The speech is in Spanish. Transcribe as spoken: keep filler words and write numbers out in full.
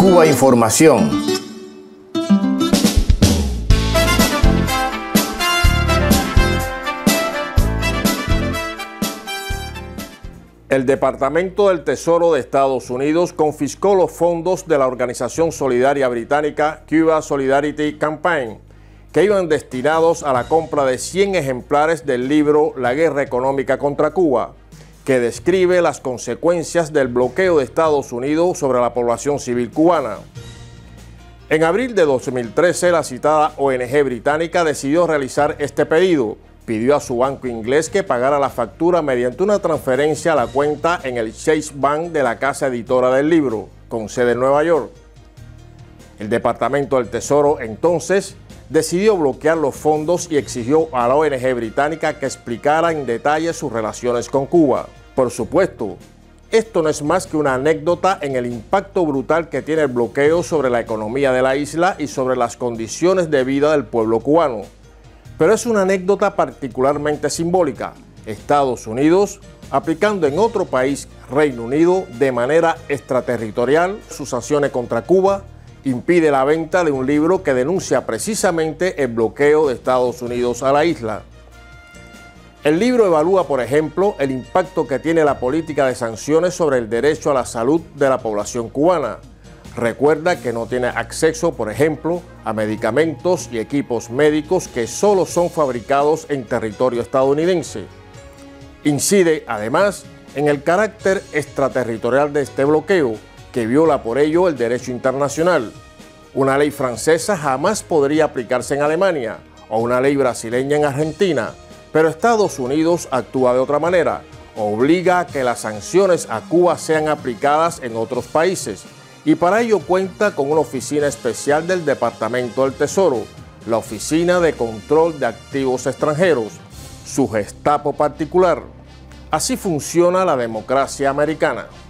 Cuba Información. El Departamento del Tesoro de Estados Unidos confiscó los fondos de la organización solidaria británica Cuba Solidarity Campaign, que iban destinados a la compra de cien ejemplares del libro La Guerra Económica contra Cuba, que describe las consecuencias del bloqueo de Estados Unidos sobre la población civil cubana. En abril de dos mil trece, la citada O N G británica decidió realizar este pedido. Pidió a su banco inglés que pagara la factura mediante una transferencia a la cuenta en el Chase Bank de la casa editora del libro, con sede en Nueva York. El Departamento del Tesoro, entonces, decidió bloquear los fondos y exigió a la O N G británica que explicara en detalle sus relaciones con Cuba. Por supuesto, esto no es más que una anécdota en el impacto brutal que tiene el bloqueo sobre la economía de la isla y sobre las condiciones de vida del pueblo cubano. Pero es una anécdota particularmente simbólica. Estados Unidos, aplicando en otro país, Reino Unido, de manera extraterritorial sus sanciones contra Cuba, impide la venta de un libro que denuncia precisamente el bloqueo de Estados Unidos a la isla. El libro evalúa, por ejemplo, el impacto que tiene la política de sanciones sobre el derecho a la salud de la población cubana. Recuerda que no tiene acceso, por ejemplo, a medicamentos y equipos médicos que solo son fabricados en territorio estadounidense. Incide, además, en el carácter extraterritorial de este bloqueo, que viola por ello el derecho internacional. Una ley francesa jamás podría aplicarse en Alemania, o una ley brasileña en Argentina, pero Estados Unidos actúa de otra manera, obliga a que las sanciones a Cuba sean aplicadas en otros países, y para ello cuenta con una oficina especial del Departamento del Tesoro, la Oficina de Control de Activos Extranjeros, su Gestapo particular. Así funciona la democracia americana.